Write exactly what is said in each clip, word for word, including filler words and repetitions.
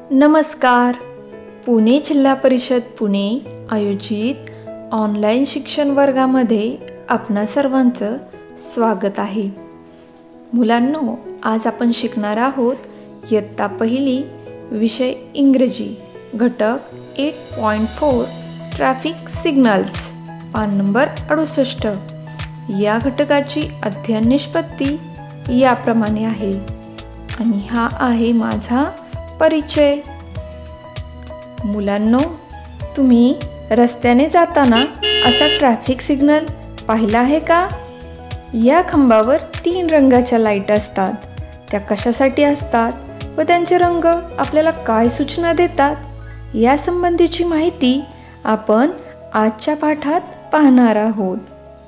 नमस्कार. पुणे जिल्हा परिषद पुणे आयोजित ऑनलाईन शिक्षण वर्गामध्ये आपणा सर्वांचं स्वागत आहे. मुलांनो, आज आपण शिकणार आहोत इयत्ता पहिली विषय इंग्रजी घटक आठ पॉईंट चार ट्रॅफिक सिग्नल्स पान नंबर अडुसष्ट. या घटकाची अध्ययन निष्पत्ती याप्रमाणे आहे आणि हा आहे माझा परिचय. मुलांनो, तुम्ही रस्त्याने जाताना असा ट्रॅफिक सिग्नल पाहिला आहे का? या खांबावर तीन रंगाच्या लाईट असतात. त्या कशासाठी असतात व त्यांचे रंग आपल्याला काय सूचना देतात, या संबंधीची माहिती आपण आजच्या पाठात पाहणार आहोत.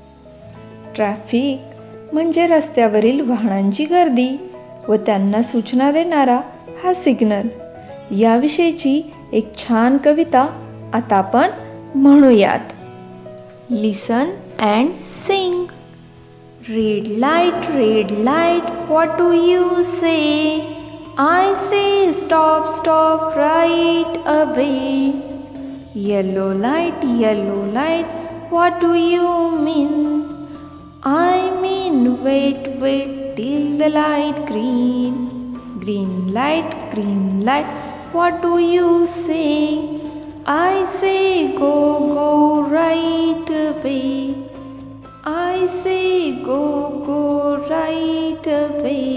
ट्रॅफिक म्हणजे रस्त्यावरील वाहनांची गर्दी व त्यांना सूचना देणारा हा सिग्नल. याविषयीची एक छान कविता आता आपण म्हणूयात. Listen and sing. Red light, red light, what do you say? I say stop, stop, right away. Yellow light, yellow light, what do you mean? I mean wait, wait till the light green. Green light, green light, what do you say? I say go, go right away. I say go, go right away.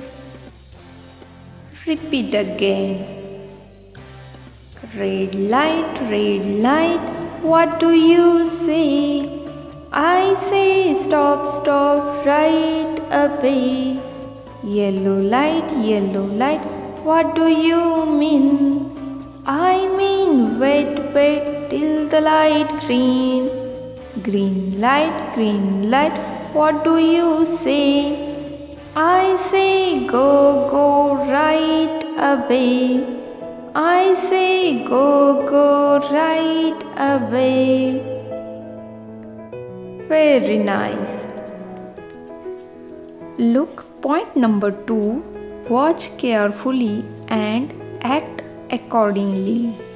Repeat again. Red light, red light, what do you say? I say stop, stop, right away. Yellow light, yellow light, what do you mean? I mean wait, wait till the light green. Green light, green light, what do you say? I say go, go right away. I say go, go right away. Very nice. Look, point number two. Watch carefully and act accordingly.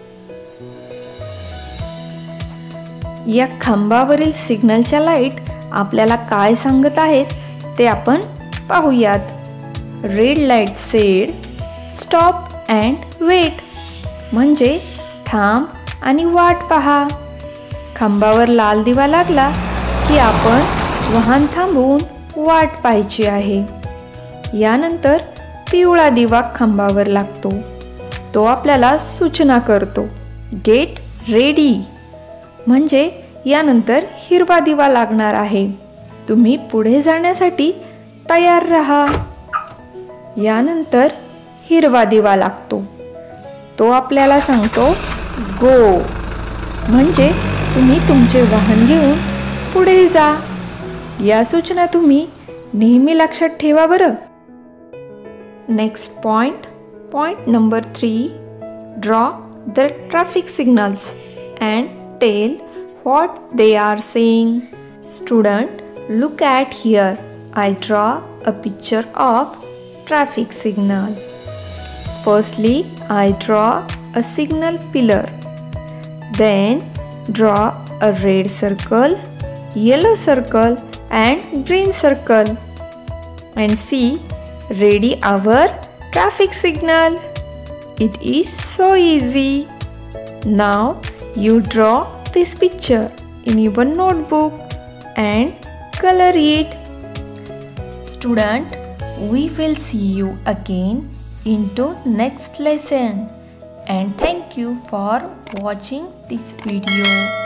या खांबावरील सिग्नलच्या light आपल्याला काय सांगत आहेत ते आपण पाहूयात. Red light said stop and wait, म्हणजे थांब आणि वाट पहा. खांबावर लाल दिवा लागला की आपण वाहन थांबवून वाट पाहायची आहे. यानंतर पिवळा दिवा खांबावर लागतो. तो आपल्याला सूचना करतो गेट रेडी, म्हणजे यानंतर हिरवा दिवा लागणार आहे. तुम्ही पुढे जाण्यासाठी तयार राहा. यानंतर हिरवा दिवा लागतो. तो आपल्याला सांगतो गो, म्हणजे तुम्ही तुमचे वाहन घेऊन पुढे जा. या सूचना तुम्ही नेहमी लक्षात ठेवा बरं. Next point, point number three. Draw the traffic signals and tell what they are saying. Student, look at here. I draw a picture of traffic signal. Firstly I draw a signal pillar. Then draw a red circle, yellow circle and green circle, and see, ready our traffic signal. It is so easy. Now you draw this picture in your notebook and color it. Student, we will see you again into next lesson, and thank you for watching this video.